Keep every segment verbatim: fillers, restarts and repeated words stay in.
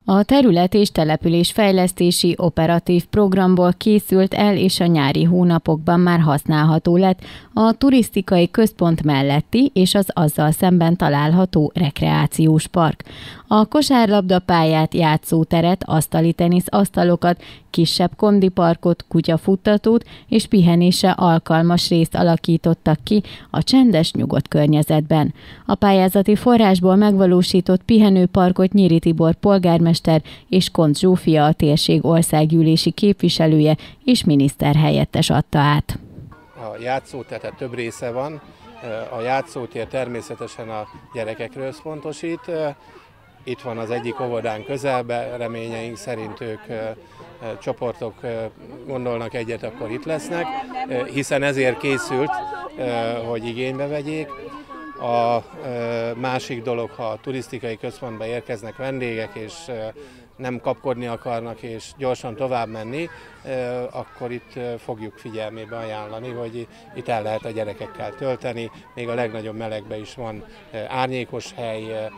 A terület és településfejlesztési operatív programból készült el, és a nyári hónapokban már használható lett a turisztikai központ melletti és az azzal szemben található rekreációs park. A kosárlabdapályát, játszóteret, asztali tenisz asztalokat, kisebb kondiparkot, kutyafuttatót és pihenésre alkalmas részt alakítottak ki a csendes, nyugodt környezetben. A pályázati forrásból megvalósított pihenőparkot Nyíri Tibor polgármester és Koncz Zsófia, a térség országgyűlési képviselője és miniszterhelyettes adta át. A játszótér, tehát több része van. A játszótér természetesen a gyerekekre összpontosít. Itt van az egyik óvodán közelben, reményeink szerint ők csoportok gondolnak egyet, akkor itt lesznek, hiszen ezért készült, hogy igénybe vegyék. A másik dolog, ha a turisztikai központba érkeznek vendégek, és nem kapkodni akarnak, és gyorsan tovább menni, akkor itt fogjuk figyelmébe ajánlani, hogy itt el lehet a gyerekekkel tölteni. Még a legnagyobb melegben is van árnyékos hely,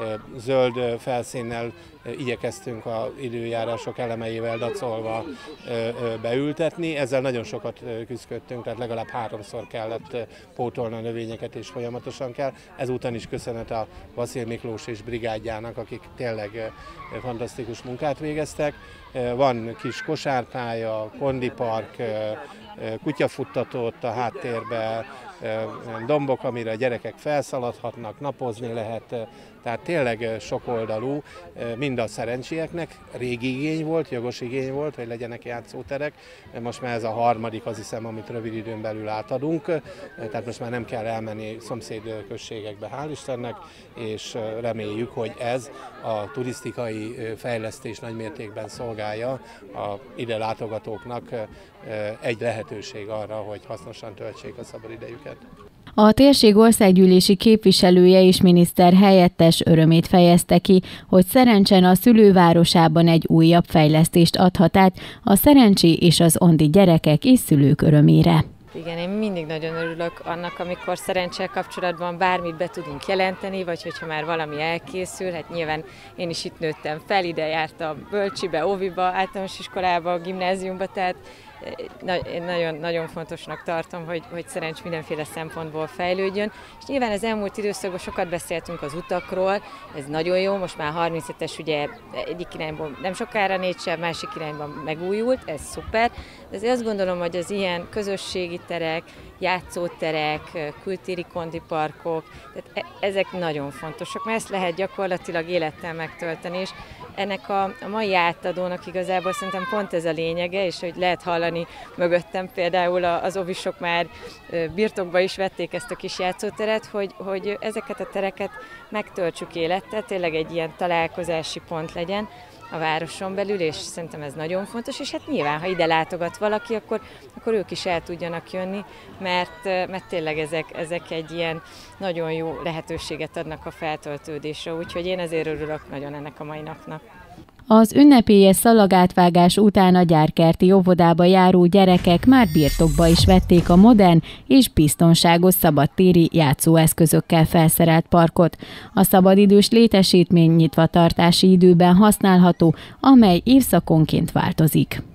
zöld felszínnel igyekeztünk az időjárások elemeivel dacolva beültetni. Ezzel nagyon sokat küzdöttünk, tehát legalább háromszor kellett pótolni a növényeket, és folyamatosan kell. Ezúton is köszönet a Vasil Miklós és brigádjának, akik tényleg fantasztikus munkát végeztek. Van kis kosárpálya, kondipark, kutyafuttató ott a háttérben, dombok, amire a gyerekek felszaladhatnak, napozni lehet, tehát tényleg sokoldalú, mind a szerencsieknek. Régi igény volt, jogos igény volt, hogy legyenek játszóterek. Most már ez a harmadik, azt hiszem, amit rövid időn belül átadunk, tehát most már nem kell elmenni szomszéd községekbe, hál' Istennek, és reméljük, hogy ez a turisztikai fejlesztés nagymértékben szolgálja a ide látogatóknak egy lehetőség arra, hogy hasznosan töltsék a szabadidejüket. A térség országgyűlési képviselője és miniszter helyettes örömét fejezte ki, hogy Szerencsen a szülővárosában egy újabb fejlesztést adhat át a szerencsi és az ondi gyerekek és szülők örömére. Igen, én mindig nagyon örülök annak, amikor szerencsel kapcsolatban bármit be tudunk jelenteni, vagy hogyha már valami elkészül. Hát nyilván én is itt nőttem fel, ide jártam bölcsibe, óviba, általános iskolába, gimnáziumba, tehát én nagyon, nagyon fontosnak tartom, hogy, hogy Szerencs mindenféle szempontból fejlődjön. És nyilván az elmúlt időszakban sokat beszéltünk az utakról, ez nagyon jó, most már harminchetes ugye egyik irányból nem sokára négysev, másik irányban megújult, ez szuper. De azért azt gondolom, hogy az ilyen közösségi terek, játszóterek, kültéri kondiparkok, tehát ezek nagyon fontosak, mert ezt lehet gyakorlatilag élettel megtölteni, és ennek a, a mai átadónak igazából szerintem pont ez a lényege, és hogy lehet hallani mögöttem például az ovisok már birtokba is vették ezt a kis játszóteret, hogy, hogy ezeket a tereket megtöltsük élettel, tényleg egy ilyen találkozási pont legyen a városon belül, és szerintem ez nagyon fontos, és hát nyilván, ha ide látogat valaki, akkor, akkor ők is el tudjanak jönni, mert, mert tényleg ezek, ezek egy ilyen nagyon jó lehetőséget adnak a feltöltődésre, úgyhogy én ezért örülök nagyon ennek a mai napnak. Az ünnepélyes szalagátvágás után a gyárkerti óvodába járó gyerekek már birtokba is vették a modern és biztonságos szabadtéri játszóeszközökkel felszerelt parkot. A szabadidős létesítmény nyitvatartási időben használható, amely évszakonként változik.